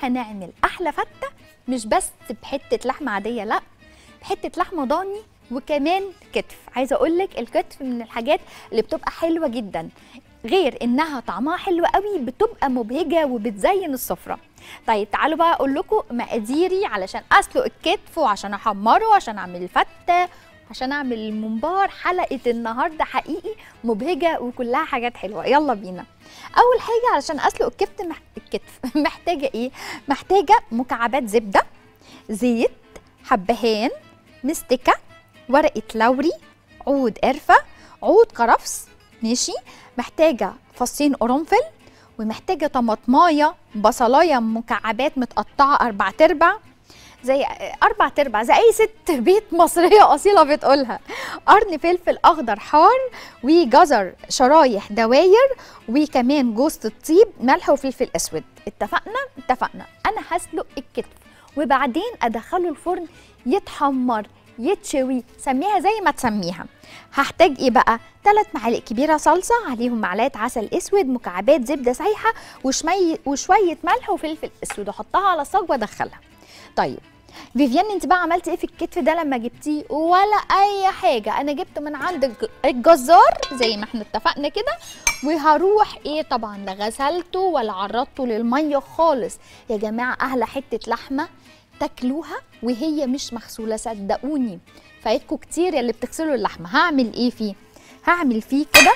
هنعمل احلى فته، مش بس بحته لحمه عاديه، لا، بحته لحمه ضاني وكمان كتف. عايزه اقول لك الكتف من الحاجات اللي بتبقى حلوه جدا، غير انها طعمها حلو قوي بتبقى مبهجه وبتزين السفره. طيب تعالوا بقى اقول لكم مقاديري علشان اسلق الكتف وعشان احمره وعشان اعمل الفته عشان اعمل الممبار. حلقه النهارده حقيقي مبهجه وكلها حاجات حلوه. يلا بينا. اول حاجه علشان اسلق الكتف محتاجه ايه؟ محتاجه مكعبات زبده، زيت، حبهان، مستكه، ورقه لوري، عود قرفه، عود كرفس، ماشي. محتاجه فصين قرنفل، ومحتاجه طماطمايه، بصلايه مكعبات متقطعه 4/4 زي 4/4 زي اي ست بيت مصريه اصيله بتقولها. قرن فلفل اخضر حار، وجزر شرايح دواير، وكمان جوز الطيب، ملح وفلفل اسود. اتفقنا. انا هسلق الكتف وبعدين ادخله الفرن يتحمر يتشوي، سميها زي ما تسميها. هحتاج ايه بقى؟ 3 معالق كبيره صلصه، عليهم معلقه عسل اسود، مكعبات زبده سايحه، وشويه ملح وفلفل اسود، احطها على صاج وادخلها. طيب فيفيان، انت بقى عملتي ايه في الكتف ده لما جبتيه؟ ولا اي حاجه، انا جبته من عند الجزار زي ما احنا اتفقنا كده، وهروح ايه طبعا لا غسلته ولا عرضته للميه خالص. يا جماعه احلى حته لحمه تاكلوها وهي مش مغسوله، صدقوني فايتكم كتير اللي بتغسلوا اللحمه. هعمل ايه فيه؟ هعمل فيه كده،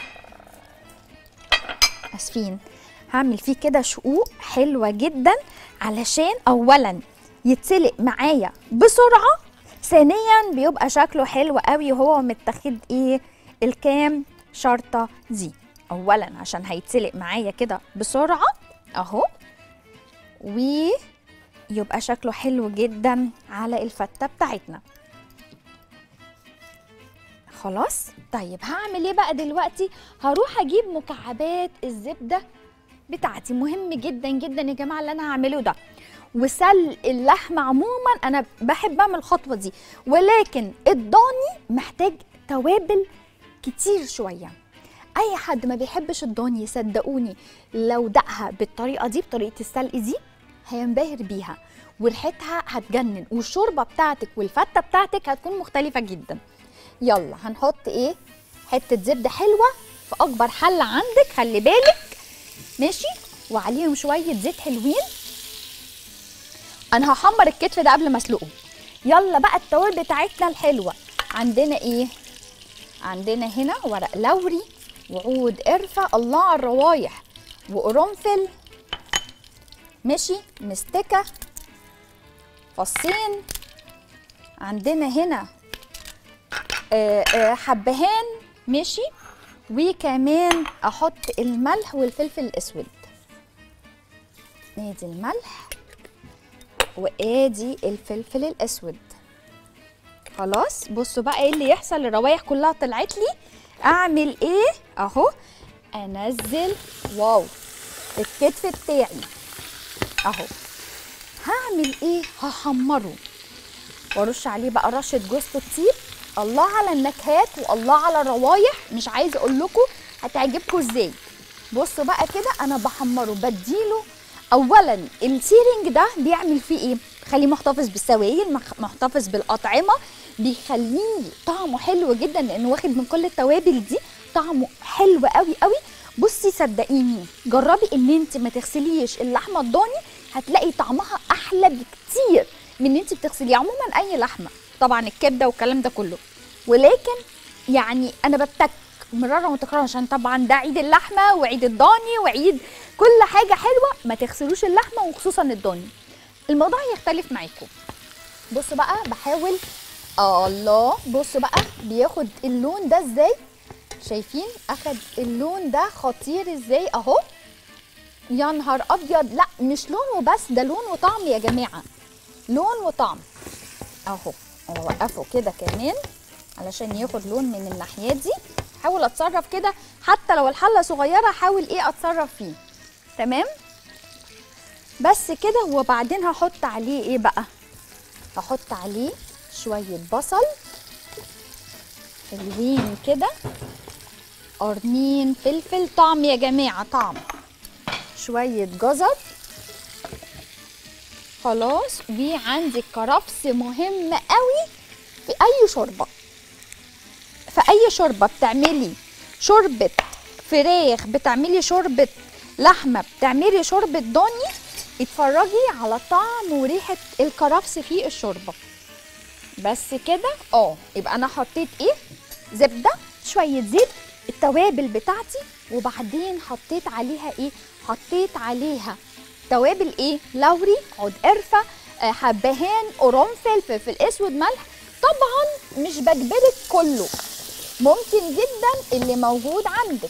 اسفين، هعمل فيه كده شقوق حلوه جدا علشان اولا يتسلق معايا بسرعه، ثانيا بيبقى شكله حلو قوي وهو متاخد ايه الكام شرطه دي. اولا عشان هيتسلق معايا كده بسرعه اهو، ويبقى شكله حلو جدا على الفته بتاعتنا. خلاص. طيب هعمل ايه بقى دلوقتي؟ هروح اجيب مكعبات الزبده بتاعتي. مهم جدا جدا يا جماعه اللي انا هعمله ده. وسلق اللحمه عموما انا بحب اعمل الخطوه دي، ولكن الضاني محتاج توابل كتير شويه. اي حد ما بيحبش الضاني صدقوني لو دقها بالطريقه دي، بطريقه السلق دي، هينبهر بيها وريحتها هتجنن، والشوربه بتاعتك والفته بتاعتك هتكون مختلفه جدا. يلا هنحط ايه؟ حته زبده حلوه في اكبر حله عندك، خلي بالك، ماشي، وعليهم شويه زيت حلوين. انا هحمر الكتف ده قبل ما اسلقه. يلا بقى التوابل بتاعتنا الحلوه. عندنا ايه؟ عندنا هنا ورق لوري وعود قرفه، الله على الروايح، وقرنفل، ماشي، مستكه، فصين، عندنا هنا حبهان، ماشي، وكمان احط الملح والفلفل الاسود. ادي الملح وادي الفلفل الاسود. خلاص. بصوا بقى ايه اللي يحصل، الروايح كلها طلعت لي. اعمل ايه؟ اهو انزل، واو، الكتف بتاعي اهو. هعمل ايه؟ هحمره وارش عليه بقى رشه جوز الطيب. الله على النكهات والله على الروايح، مش عايزه اقول لكم هتعجبكم ازاي. بصوا بقى كده انا بحمره، بديله اولا السيرنج ده بيعمل فيه ايه؟ بيخليه محتفظ بالسوائل، محتفظ بالاطعمه، بيخليه طعمه حلو جدا لانه واخد من كل التوابل دي، طعمه حلو قوي قوي. بصي صدقيني، جربي ان انت ما تغسليش اللحمه الضاني، هتلاقي طعمها احلى بكتير من ان انت بتغسليه عموما اي لحمه، طبعا الكبده والكلام ده كله. ولكن يعني انا بتك مرارا وتكرارا عشان طبعا ده عيد اللحمه وعيد الضاني وعيد كل حاجه حلوه، ما تغسلوش اللحمه وخصوصا الضاني، الموضوع يختلف معاكم. بصوا بقى بحاول، الله، بصوا بقى بياخد اللون ده ازاي، شايفين اخد اللون ده خطير ازاي اهو. يا نهار ابيض، لا مش لون وبس، ده لون وطعم يا جماعه، لون وطعم اهو. اوقفه كده كمان علشان ياخد لون من الناحيه دي. حاول اتصرف كده، حتى لو الحله صغيره حاول ايه اتصرف فيه، تمام. بس كده. وبعدين هحط عليه ايه بقى؟ هحط عليه شويه بصل حلوين كده، قرنين فلفل، طعم يا جماعه، طعم، شويه جزر، خلاص. وعندي الكرفس مهم قوي في اي شوربه. في اي شوربه بتعملي شوربه فراخ، بتعملي شوربه لحمه، بتعملي شوربه ضاني، اتفرجي على طعم وريحه الكرفس في الشوربه. بس كده يبقى انا حطيت ايه؟ زبده، شويه زيت، التوابل بتاعتي، وبعدين حطيت عليها ايه؟ حطيت عليها توابل ايه؟ لوري، عود قرفه، حبهان، قرنفل، فلفل اسود، ملح. طبعا مش بجبرك كله، ممكن جدا اللي موجود عندك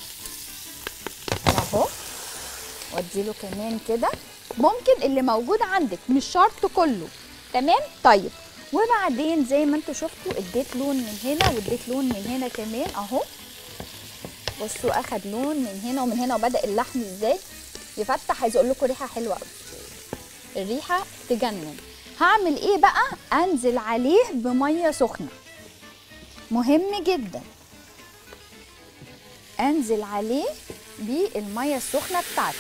اهو، واديله كمان كده، ممكن اللي موجود عندك، مش شرط كله. تمام. طيب وبعدين زي ما انتوا شفتوا اديت لون من هنا واديت لون من هنا كمان اهو. بصوا اخد لون من هنا ومن هنا، وبدا اللحم ازاي يفتح. عايزه اقول لكم ريحه حلوه قوي، الريحه تجنن. هعمل ايه بقى؟ انزل عليه بميه سخنه، مهم جدا انزل عليه بالميه السخنه بتاعتي.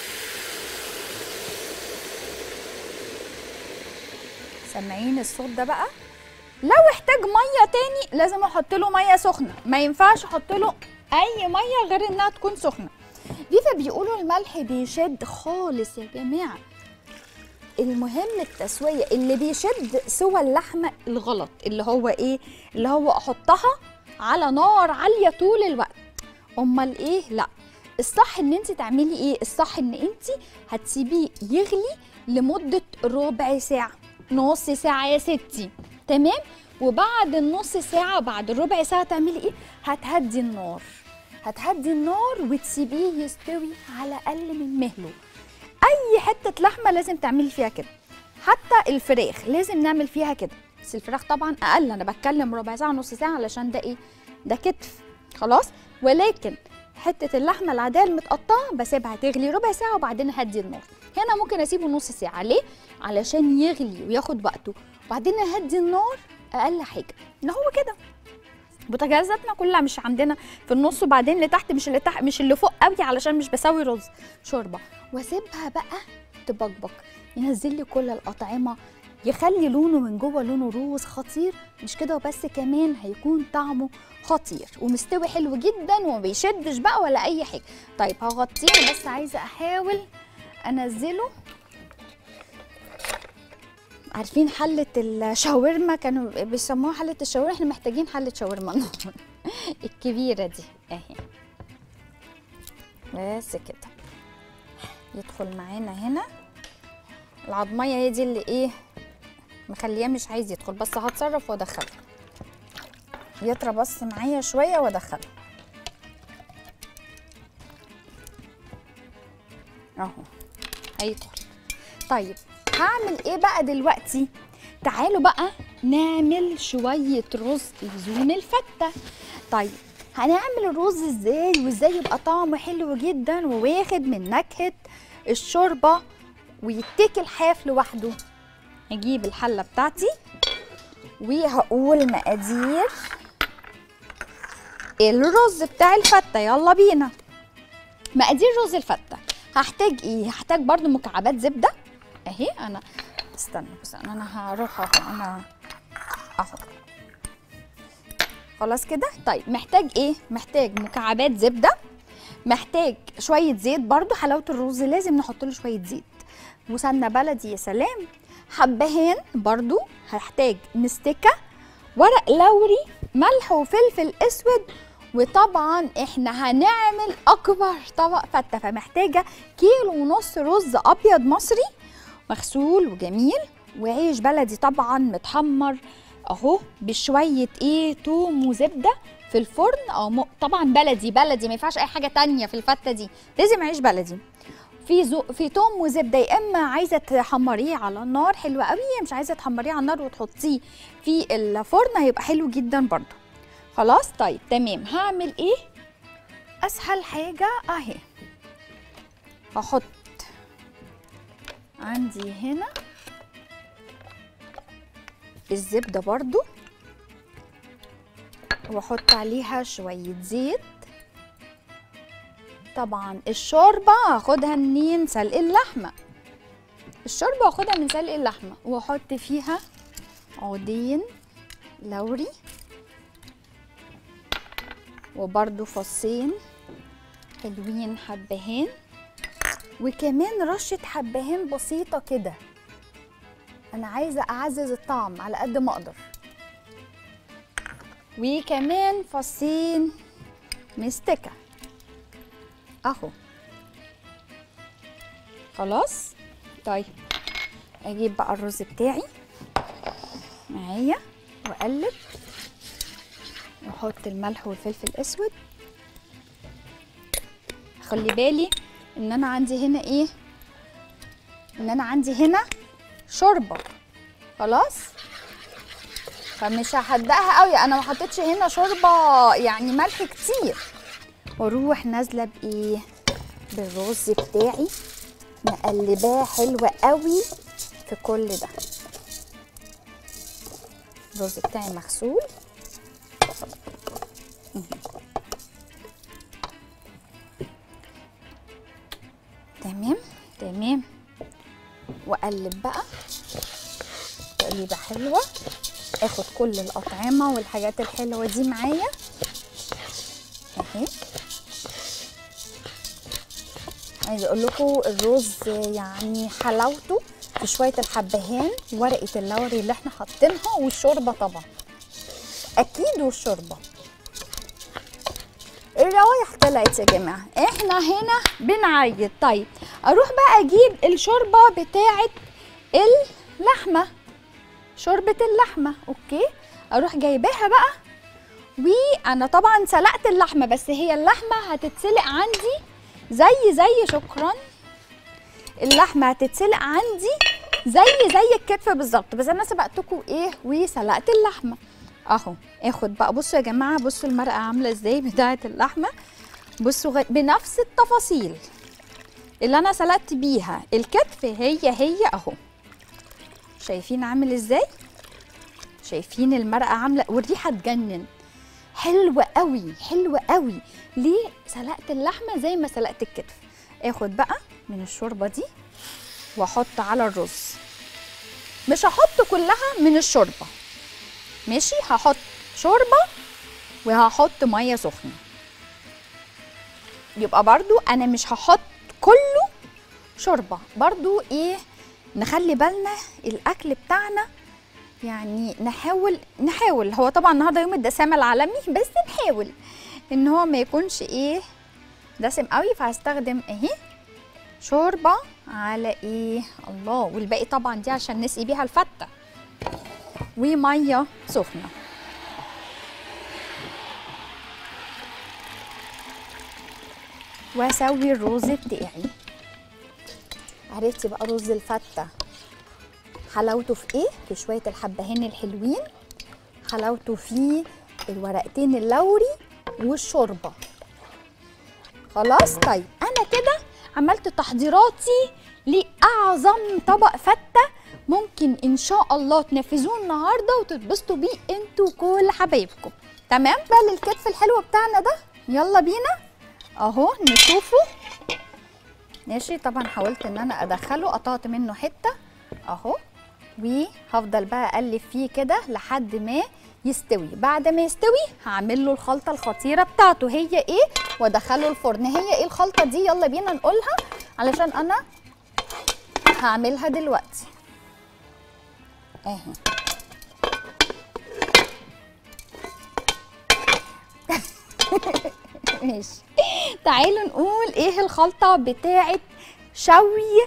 سامعين الصوت ده بقى؟ لو احتاج ميه تاني لازم احط له ميه سخنه، ما ينفعش احط له اي ميه غير انها تكون سخنه. فيفا بيقولوا الملح بيشد خالص يا جماعه. المهم التسويه، اللي بيشد سوى اللحمه الغلط اللي هو ايه؟ اللي هو احطها على نار عاليه طول الوقت. امال ايه؟ لا، الصح ان انت تعملي ايه؟ الصح ان انت هتسيبيه يغلي لمده ربع ساعه، نص ساعه يا ستي. تمام. وبعد النص ساعه، بعد الربع ساعه تعملي ايه؟ هتهدي النار، هتهدي النار وتسيبيه يستوي على اقل من مهله. اي حته لحمه لازم تعملي فيها كده، حتى الفراخ لازم نعمل فيها كده، بس الفراخ طبعا اقل، انا بتكلم ربع ساعه نص ساعه علشان ده ايه؟ ده كتف. خلاص. ولكن حته اللحمه العاديه المتقطعه بسيبها تغلي ربع ساعه وبعدين اهدي النار. هنا ممكن اسيبه نص ساعه. ليه؟ علشان يغلي وياخد وقته، وبعدين اهدي النار اقل حاجه ان هو كده. بوتاجازاتنا كلها مش عندنا في النص وبعدين اللي تحت، مش اللي تحت مش اللي فوق قوي، علشان مش بسوي رز شوربه. واسيبها بقى تبقبق، ينزل لي كل الاطعمه، يخلي لونه من جوه لونه روز خطير. مش كده وبس، كمان هيكون طعمه خطير ومستوي حلو جدا وما بيشدش بقى ولا اي حاجه. طيب هغطيه، بس عايزه احاول انزله. عارفين حله الشاورما كانوا بيسموها حله الشاورما؟ احنا محتاجين حله شاورما الكبيره دي اهي. بس كده يدخل معانا هنا العضميه، هي دي اللي ايه مخلياه مش عايز يدخل، بس هتصرف وادخله يطرى بس معايا شويه وادخله اهو هيدخل. طيب هعمل ايه بقى دلوقتي؟ تعالوا بقى نعمل شويه رز لزوم الفته. طيب هنعمل الرز ازاي وازاي يبقى طعمه حلو جدا وواخد من نكهه الشوربه ويتاكل حاف لوحده؟ هجيب الحله بتاعتي وهقول مقادير الرز بتاع الفته. يلا بينا. مقادير رز الفته، هحتاج ايه؟ هحتاج برضو مكعبات زبده اهي. انا استنى بس، انا هروح اهو، انا اهو خلاص كده. طيب محتاج ايه؟ محتاج مكعبات زبده، محتاج شويه زيت، برضو حلاوه الرز لازم نحط له شويه زيت، وسمنه بلدي يا سلام، حبهان، برضو هحتاج مستكه، ورق لوري، ملح وفلفل اسود، وطبعا احنا هنعمل اكبر طبق فته، فمحتاجه 1.5 كيلو رز ابيض مصري مغسول وجميل، وعيش بلدي طبعا متحمر اهو، بشويه ايه توم وزبده في الفرن، او طبعا بلدي بلدي، ما ينفعش اي حاجه تانية في الفته دي، لازم عيش بلدي في توم وزبده. يا اما عايزه تحمريه على النار حلوه قوي، مش عايزه تحمريه على النار وتحطيه في الفرن هيبقى حلو جدا برضو. خلاص. طيب تمام. هعمل ايه؟ اسهل حاجه اهي، هحط عندي هنا الزبده برضو، واحط عليها شويه زيت. طبعا الشوربه هاخدها منين؟ سلق اللحمه. الشوربه واخدها من سلق اللحمه واحط فيها عودين لوري وبرده فصين حلوين حبهان وكمان رشه حبهان بسيطه كده. انا عايزه اعزز الطعم على قد ما اقدر. وكمان فصين مستكه اهو. خلاص. طيب اجيب بقى الرز بتاعي معايا واقلب واحط الملح والفلفل الاسود. خلي بالي ان انا عندي هنا ايه، ان انا عندي هنا شوربه. خلاص، فمش هحدقها قوي، انا ما حطيتش هنا شوربه يعني ملح كتير. واروح نازله بايه، بالرز بتاعي مقلباه حلوه قوي في كل ده. الرز بتاعي مغسول تمام تمام. واقلب بقى تقليبه حلوه، اخد كل الاطعمه والحاجات الحلوه دي معايا اهي. عايزه اقول لكم الرز يعني حلاوته في شويه الحبهان ورقه اللوري اللي احنا حاطينها والشوربه طبعا اكيد، والشوربه. الروايح طلعت يا جماعه، احنا هنا بنعيط. طيب اروح بقى اجيب الشوربه بتاعه اللحمه، شوربه اللحمه. اوكي، اروح جايباها بقى. وانا طبعا سلقت اللحمه، بس هي اللحمه هتتسلق عندي زي شكرا، اللحمه هتتسلق عندي زي الكتف بالظبط، بس انا سبقتكم ايه وسلقت اللحمه اهو. اخد بقى، بصوا يا جماعه، بصوا المرقه عامله ازاي بتاعه اللحمه، بصوا بنفس التفاصيل اللي انا سلقت بيها الكتف، هي اهو. شايفين عامل ازاي؟ شايفين المرقه عامله، والريحه تجنن، حلوه قوي حلوه قوي. ليه؟ سلقت اللحمه زي ما سلقت الكتف. اخد بقى من الشوربه دي واحط على الرز، مش هحط كلها من الشوربه، ماشي، هحط شوربه وهحط ميه سخنه. يبقى برضو انا مش هحط كله شوربه، برضو ايه، نخلي بالنا الاكل بتاعنا يعني نحاول. هو طبعا النهارده يوم الدسامه العالمي، بس نحاول ان هو ما يكونش ايه دسم قوي. فهستخدم اهي شوربه على ايه الله، والباقي طبعا دي عشان نسقي بيها الفته، وميه سخنه. واسوي الرز بتاعي. عرفتي بقى رز الفته حلاوته في ايه؟ في شويه الحبهان الحلوين، حلاوته في الورقتين اللوري والشوربه. خلاص. طيب انا كده عملت تحضيراتي لاعظم طبق فته ممكن ان شاء الله تنفذوه النهارده وتتبسطوا بيه انتوا كل حبايبكم. تمام بقى للكتف الحلو بتاعنا ده، يلا بينا اهو نشوفه. ماشي، طبعا حاولت ان انا ادخله، قطعت منه حته اهو، وهفضل بقى اقلب فيه كده لحد ما يستوي. بعد ما يستوي هعمل له الخلطه الخطيره بتاعته، هي ايه؟ وادخله الفرن. هي ايه الخلطه دي؟ يلا بينا نقولها علشان انا هعملها دلوقتي اهي. ماشي، تعالوا نقول ايه الخلطه بتاعه شوي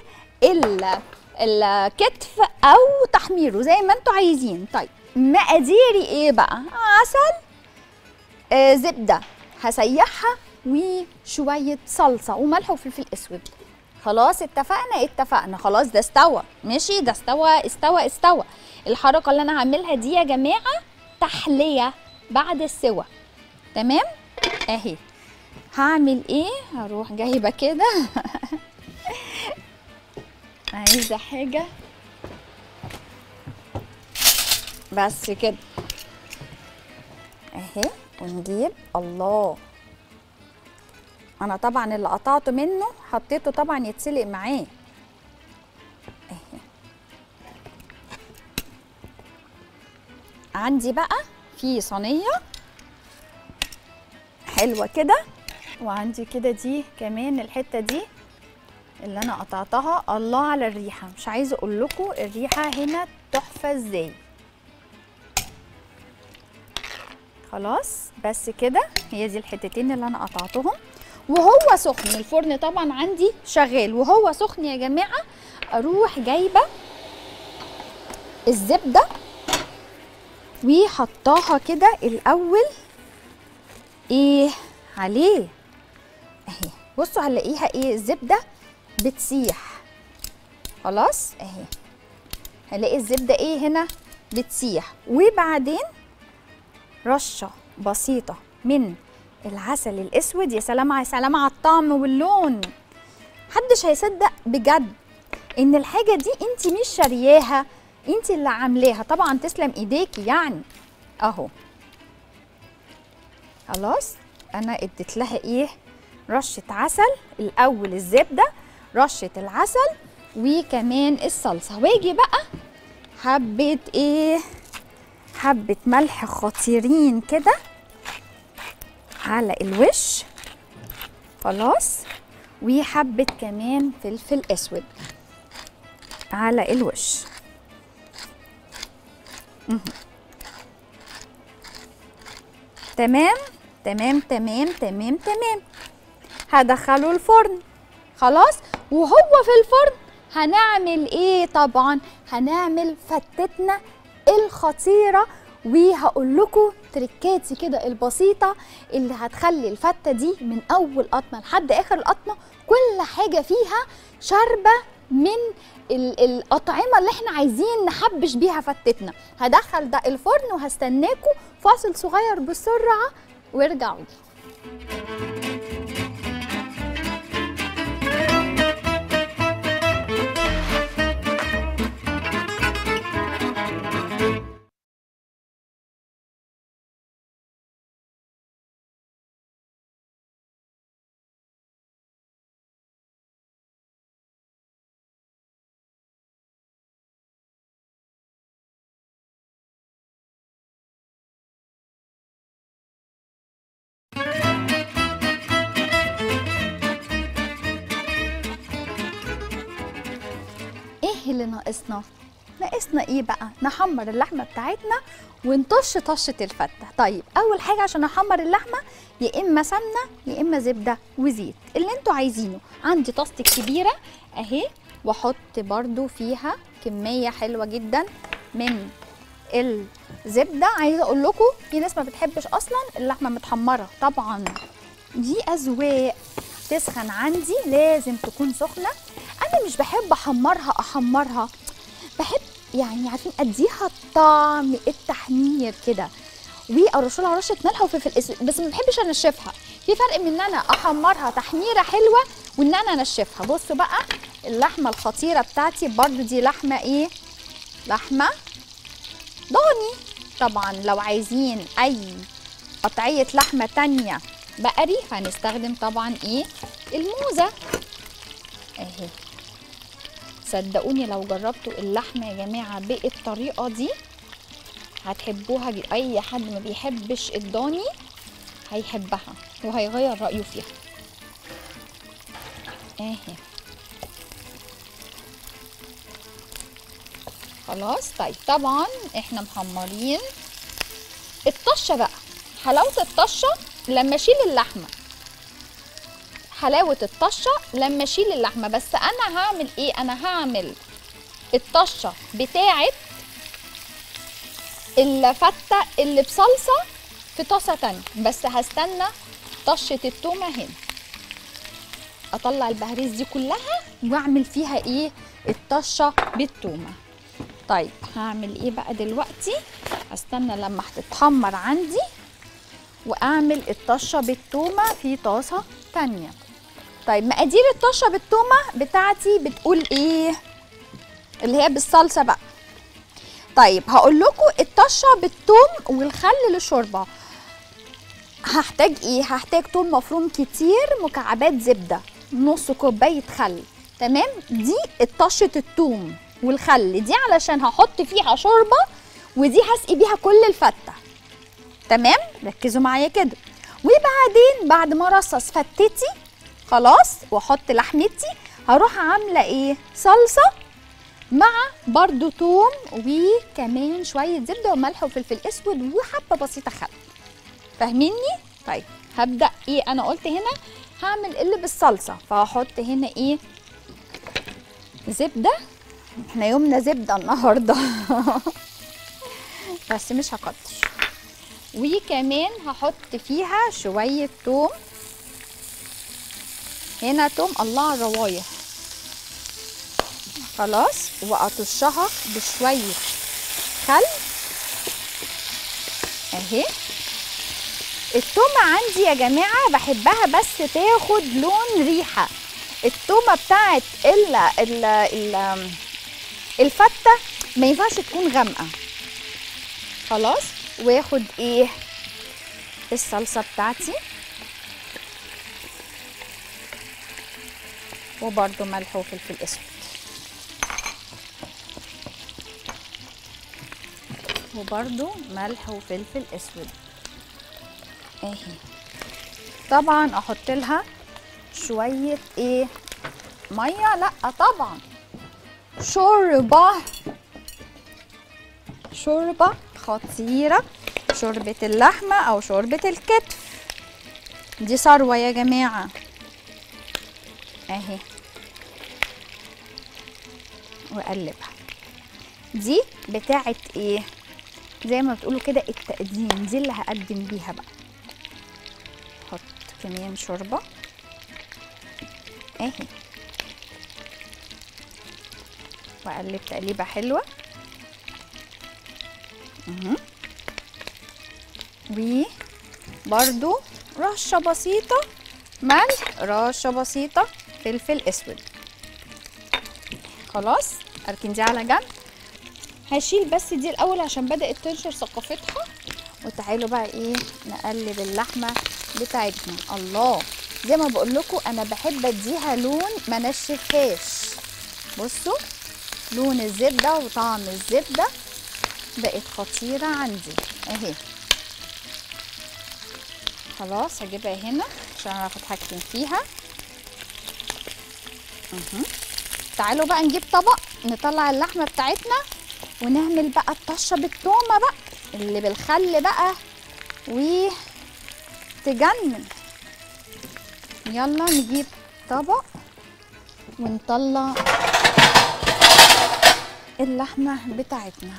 الكتف او تحميره زي ما انتوا عايزين. طيب مقاديري ايه بقى؟ عسل، زبده هسيحها، وشويه صلصه وملح وفلفل اسود. خلاص اتفقنا. خلاص ده استوى، ماشي، ده استوى. الحركه اللي انا هعملها دي يا جماعه تحليه بعد السوى. تمام اهي. هعمل ايه؟ هروح جايبه كده عايزه حاجه بس كده اهي، ونجيب الله. انا طبعا اللي قطعته منه حطيته طبعا يتسلق معاه اهي. عندي بقى في صينيه حلوه كده، وعندي كده دي كمان الحته دي اللي انا قطعتها. الله على الريحه، مش عايزه اقول لكم الريحه هنا تحفه ازاي. خلاص بس كده، هي دي الحتتين اللي انا قطعتهم وهو سخن. الفرن طبعا عندي شغال وهو سخن يا جماعه. اروح جايبه الزبده وحطاها كده الاول ايه عليه اهي. بصوا هنلاقيها ايه، الزبده بتسيح. خلاص اهي، هنلاقي الزبده ايه هنا بتسيح. وبعدين رشه بسيطه من العسل الاسود. يا سلام يا سلام على الطعم واللون. محدش هيصدق بجد ان الحاجه دي انت مش شارياها، انت اللي عاملاها. طبعا تسلم ايديكي يعني. اهو خلاص انا اديت لها ايه، رشه عسل الاول، الزبده، رشه العسل، وكمان الصلصه. واجي بقى حبه ايه، حبه ملح خطيرين كده على الوش. خلاص، وحبه كمان فلفل اسود على الوش. تمام تمام تمام تمام تمام. هدخله الفرن. خلاص، وهو في الفرن هنعمل ايه؟ طبعا هنعمل فتتنا الخطيره، وهقول لكم تريكاتي كده البسيطه اللي هتخلي الفته دي من اول قطمه لحد اخر القطمه كل حاجه فيها شاربه من الأطعمة اللي احنا عايزين نحبش بيها فتتنا. هدخل ده الفرن وهستناكم فاصل صغير بسرعة وارجعوا لي. ايه اللي ناقصنا؟ ناقصنا ايه بقى؟ نحمر اللحمه بتاعتنا ونطش طشه الفته. طيب اول حاجه عشان احمر اللحمه يا اما سمنه يا اما زبده وزيت، اللي انتوا عايزينه. عندي طاستي كبيره اهي، واحط برده فيها كميه حلوه جدا من الزبده. عايزه اقول لكم في ناس ما بتحبش اصلا اللحمه متحمره، طبعا دي اذواق. تسخن عندي، لازم تكون سخنه. انا مش بحب احمرها، بحب يعني عارفين اديها طعم التحمير كده، وارش لها رشه ملح وفلفل اسود. بس ما بحبش انشفها. في فرق من ان انا احمرها تحميره حلوه وان انا انشفها. بصوا بقى اللحمه الخطيره بتاعتي برضو دي لحمه ايه، لحمه ضاني. طبعا لو عايزين اي قطعيه لحمه تانيه بقري هنستخدم طبعا ايه، الموزه اهي. صدقوني لو جربتوا اللحمه يا جماعه بالطريقه دي هتحبوها. اي حد ما بيحبش الضاني هيحبها وهيغير رايه فيها اهي. خلاص طيب، طبعا احنا محمرين الطشه بقى. حلاوه الطشه لما اشيل اللحمه، حلاوه الطشه لما اشيل اللحمه. بس انا هعمل ايه، انا هعمل الطشه بتاعه الفته اللي بصلصه في طاسه تانية، بس هستنى طشه التومه هنا. اطلع البهاريز دي كلها واعمل فيها ايه، الطشه بالتومه. طيب هعمل ايه بقى دلوقتي، هستنى لما هتتحمر عندي واعمل الطشه بالتومه في طاسه تانية. طيب مقادير الطشه بالتومه بتاعتي بتقول ايه، اللي هي بالصلصه بقى. طيب هقول لكم الطشه بالثوم والخل للشوربه. هحتاج ايه، هحتاج ثوم مفروم كتير، مكعبات زبده، نص كوبايه خل. تمام، دي طشه الثوم والخل دي علشان هحط فيها شوربه ودي هسقي بيها كل الفته. تمام، ركزوا معايا كده. وبعدين بعد ما ارصص فتتي خلاص واحط لحمتي، هروح عامله ايه؟ صلصه مع برضو توم وكمان شويه زبده وملح وفلفل اسود وحبه بسيطه خل. فاهميني؟ طيب هبدا ايه؟ انا قلت هنا هعمل اللي بالصلصه، فهحط هنا ايه؟ زبده. احنا يومنا زبده النهارده بس مش هكتر. وكمان هحط فيها شويه توم. هنا توم، الله على الروايح. خلاص، واطشها بشويه خل اهي. التومه عندي يا جماعه بحبها بس تاخد لون ريحه. التومه بتاعت الفته ما ينفعش تكون غامقه. خلاص، واخد ايه؟ الصلصه بتاعتي وبرده ملح وفلفل اسود وبرده ملح وفلفل اسود اهي. طبعا احط لها شويه ايه؟ ميه؟ لا طبعا شوربه خطيره، شوربه اللحمه او شوربه الكتف. دي ثروه يا جماعه اهي. واقلبها. دي بتاعت ايه؟ زي ما بتقولوا كده التقديم، دي اللي هقدم بيها بقى. احط كمان شوربه اهي واقلب تقليبه حلوه. وبرده رشه بسيطه ملح، رشه بسيطه فلفل اسود. خلاص، اركن دي على جنب. هشيل بس دي الاول عشان بدات تنشر ثقافتها. وتعالوا بقى ايه؟ نقلب اللحمه بتاعتنا. الله، زي ما بقول لكم انا بحب اديها لون ما نشفهاش. بصوا لون الزبده وطعم الزبده بقت خطيره عندي اهي. خلاص، هجيبها هنا عشان اعرف اتحكم فيها. تعالوا بقى نجيب طبق نطلع اللحمه بتاعتنا ونعمل بقى الطشه بالتومه بقى اللي بالخل بقى وتجنن. يلا نجيب طبق ونطلع اللحمه بتاعتنا.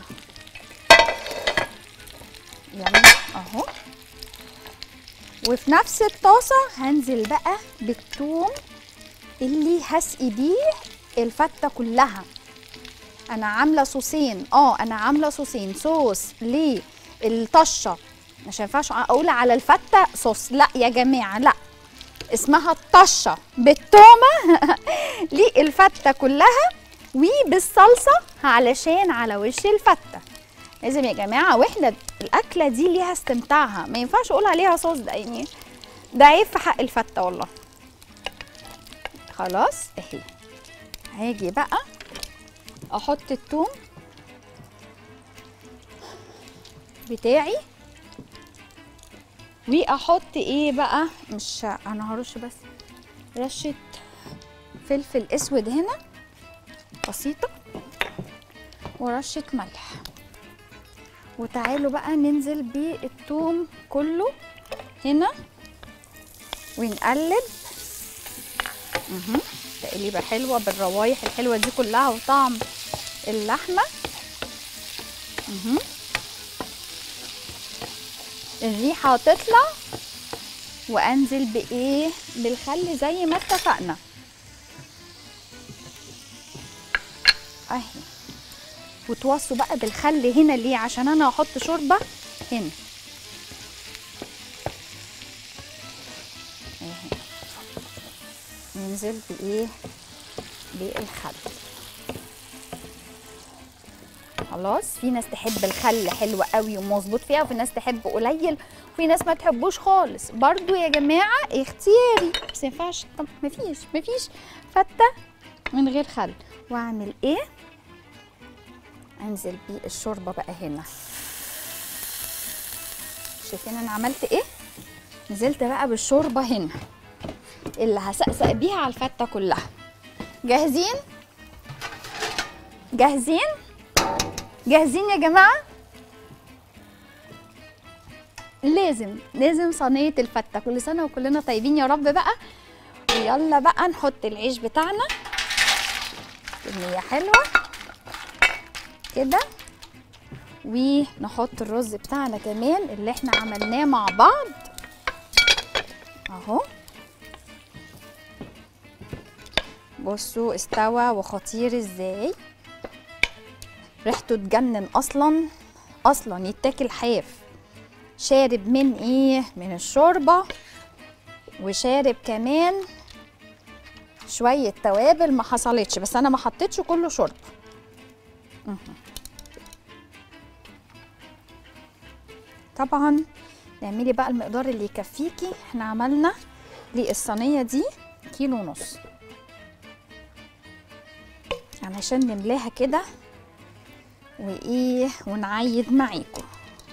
يلا اهو. وفي نفس الطاسه هنزل بقى بالثوم اللي هسقي بيه الفته كلها. انا عامله صوصين. انا عامله صوصين، صوص للطشه. مش هينفعش اقول على الفته صوص، لا يا جماعه، لا، اسمها الطشه بالتومه للفته كلها، وبالصلصه علشان على وش الفته. لازم يا جماعه، واحنا الاكله دي ليها استمتاعها، ما ينفعش اقول عليها صوص. ده يعني ده عيب في حق الفته والله. خلاص اهي. هاجي بقى احط الثوم بتاعي واحط ايه بقى؟ مش انا هرش بس رشه فلفل اسود هنا بسيطه ورشه ملح. وتعالوا بقى ننزل بالثوم كله هنا ونقلب. تقليبه حلوه بالروايح الحلوه دي كلها وطعم اللحمه. الريحه هتطلع. وانزل بايه؟ بالخل زي ما اتفقنا اهي. وتوصوا بقى بالخل هنا ليه؟ عشان انا هحط شوربه هنا اهي. ننزل بايه؟ بالخل. خلاص. في ناس تحب الخل حلو قوي ومظبوط فيها، وفي ناس تحب قليل، وفي ناس ما تحبوش خالص. برضو يا جماعه اختياري، بس ما ينفعش. طب مفيش فته من غير خل. واعمل ايه انزل بيه الشوربه بقى هنا. شايفين انا عملت ايه؟ نزلت بقى بالشوربه هنا اللي هسقسق بيها على الفته كلها. جاهزين؟ جاهزين؟ جاهزين يا جماعه؟ لازم صينيه الفته. كل سنه وكلنا طيبين يا رب بقى. ويلا بقى نحط العيش بتاعنا كميه حلوه كده، ونحط الرز بتاعنا كمان اللي احنا عملناه مع بعض اهو. بصوا استوى وخطير ازاي، ريحته تجنن اصلا يتاكل حاف. شارب من ايه؟ من الشوربه، وشارب كمان شويه توابل ما حصلتش، بس انا ما حطيتش كله شوربه. طبعا تعملي بقى المقدار اللي يكفيكي. احنا عملنا للصينيه دي 1.5 كيلو علشان نملاها كده وايه ونعيد معاكم.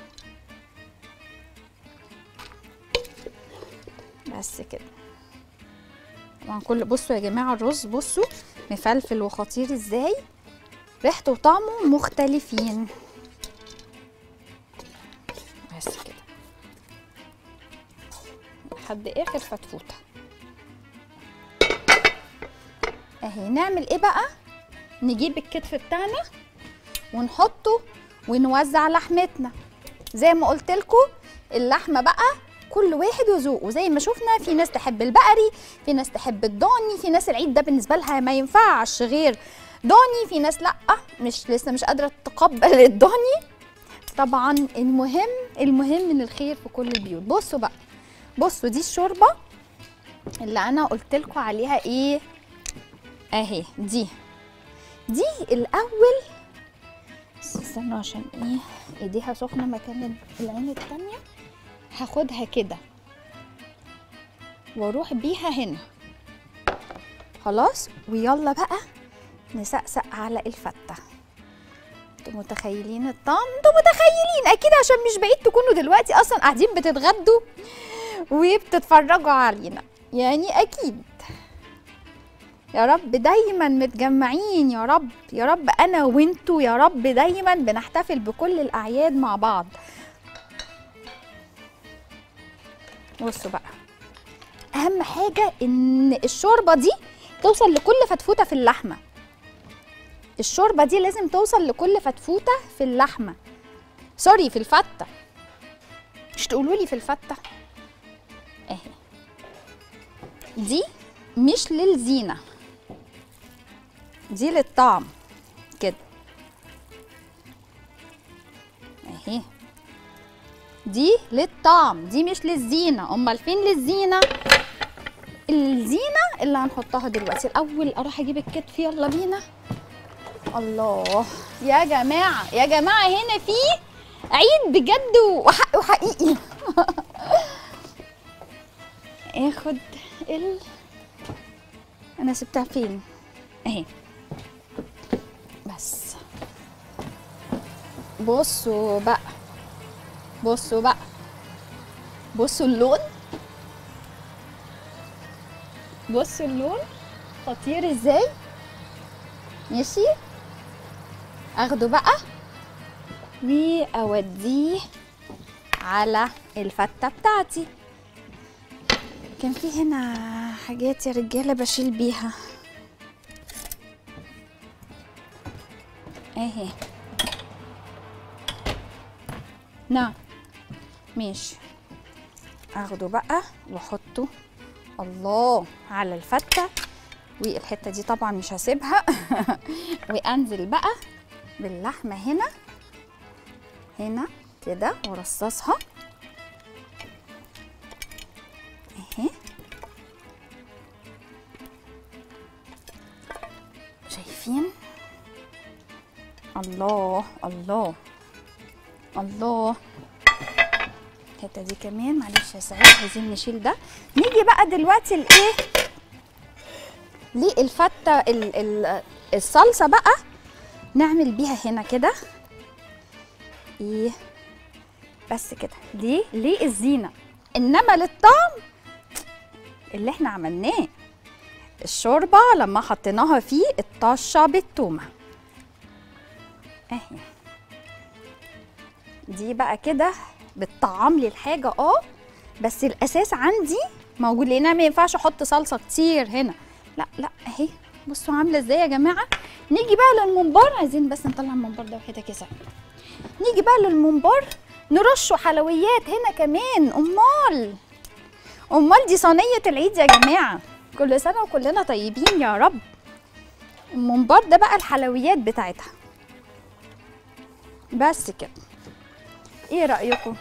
بس كده طبعا بصوا يا جماعه الرز بصوا مفلفل وخطير ازاي، ريحته وطعمه مختلفين. بس كده لحد اخر فتفوته اهي. نعمل ايه بقى؟ نجيب الكتف بتاعنا ونحطه ونوزع لحمتنا زي ما قلت لكم. اللحمه بقى كل واحد وذوقه زي ما شفنا، في ناس تحب البقري، في ناس تحب الضاني، في ناس العيد ده بالنسبه لها ما ينفعش غير ضاني، في ناس لا لسه مش قادره تتقبل الضاني. طبعا المهم ان الخير في كل البيوت. بصوا بقى، بصوا دي الشوربه اللي انا قلت لكم عليها ايه اهي. دي الاول استنوا عشان ايه ايديها سخنه مكان العين التانيه. هاخدها كده واروح بيها هنا خلاص. ويلا بقى نسقسق على الفته. انتوا متخيلين الطعم؟ انتوا متخيلين اكيد عشان مش بعيد تكونوا دلوقتي اصلا قاعدين بتتغدوا وبتتفرجوا علينا، يعني اكيد. يا رب دايما متجمعين، يا رب يا رب انا وانتوا يا رب دايما بنحتفل بكل الاعياد مع بعض. بصوا بقى، اهم حاجه ان الشوربه دي توصل لكل فتفوته في اللحمه. الشوربه دي لازم توصل لكل فتفوته في اللحمه، سوري في الفته، مش تقولوا لي في الفته اهي. دي مش للزينه، دي للطعم كده اهي. دي للطعم، دي مش للزينه. امال فين للزينه؟ الزينه اللي هنحطها دلوقتي. الاول اروح اجيب الكتف، يلا بينا. الله يا جماعه يا جماعه، هنا في عيد بجد وحق وحقيقي. اخد انا سبتها فين اهي. بس بصوا بقى، بصوا بقى، بصوا اللون، بصوا اللون خطير ازاي. ماشي، اخده بقى واوديه على الفته بتاعتي. كان في هنا حاجات يا رجاله بشيل بيها اهي. نعم ماشي، اخده بقى واحطه الله على الفته، والحته دي طبعا مش هسيبها. وانزل بقى باللحمه هنا كده وارصصها اهي. شايفين؟ الله الله الله. الحته دي كمان معلش يا سعيد، عايزين نشيل ده. نيجي بقى دلوقتي لايه؟ للفته الصلصه بقى نعمل بيها هنا كده ايه، بس كده. ليه الزينه، انما للطعم اللي احنا عملناه. الشوربه لما حطيناها فيه الطشه بالتومه اهي، دي بقى كده بتطعم لي الحاجه بس الاساس عندي موجود، لان انا ما ينفعش احط صلصه كتير هنا، لا اهي. بصوا عامله ازاي يا جماعه. نيجي بقى للممبار، عايزين بس نطلع الممبار ده وحده كده. نيجي بقى للممبار نرشه حلويات هنا كمان. امال دي صينيه العيد يا جماعه. كل سنه وكلنا طيبين يا رب. الممبار ده بقى الحلويات بتاعتها بس كده. ايه رايكم؟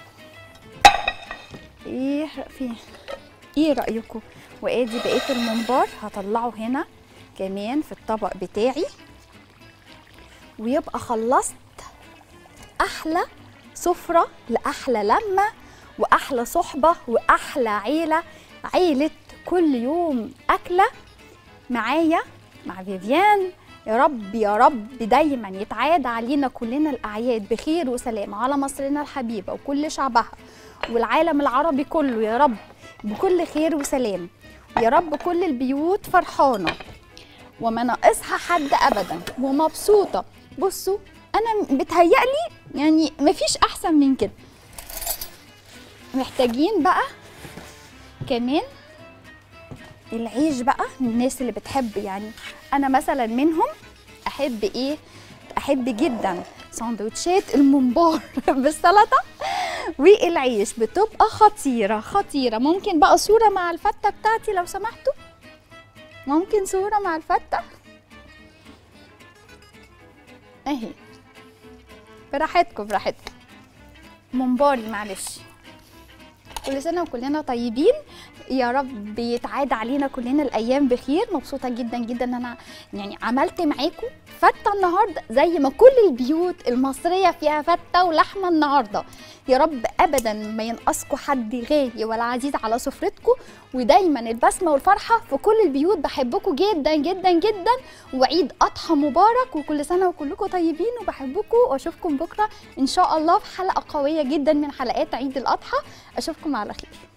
ايه رايكم؟ وادي بقيه الممبار هطلعه هنا كمان في الطبق بتاعي، ويبقى خلصت احلى سفره لاحلى لمه واحلى صحبه واحلى عيله كل يوم اكله معايا مع فيفيان. يا رب يا رب دايما يتعاد علينا كلنا الاعياد بخير وسلام على مصرنا الحبيبه وكل شعبها والعالم العربي كله، يا رب بكل خير وسلام. يا رب كل البيوت فرحانه وما ناقصها حد ابدا ومبسوطه. بصوا انا بتهيألي يعني مفيش احسن من كده. محتاجين بقى كمان العيش بقى، الناس اللي بتحب، يعني انا مثلا منهم احب جدا سندوتشات الممبار بالسلطه والعيش، بتبقى خطيره. ممكن بقى صوره مع الفته بتاعتي لو سمحتوا، ممكن صوره مع الفته اهي، براحتكم. ممباري معلش. كل سنه وكلنا طيبين، يا رب يتعاد علينا كلنا الايام بخير. مبسوطه جدا جدا ان انا يعني عملت معاكم فته النهارده زي ما كل البيوت المصريه فيها فته ولحمه النهارده. يا رب ابدا ما ينقصكم حد غالي ولا عزيز على سفرتكم، ودايما البسمه والفرحه في كل البيوت. بحبكم جدا جدا جدا، وعيد اضحى مبارك، وكل سنه وكلكم طيبين، وبحبكم. واشوفكم بكره ان شاء الله في حلقه قويه جدا من حلقات عيد الاضحى. اشوفكم على خير.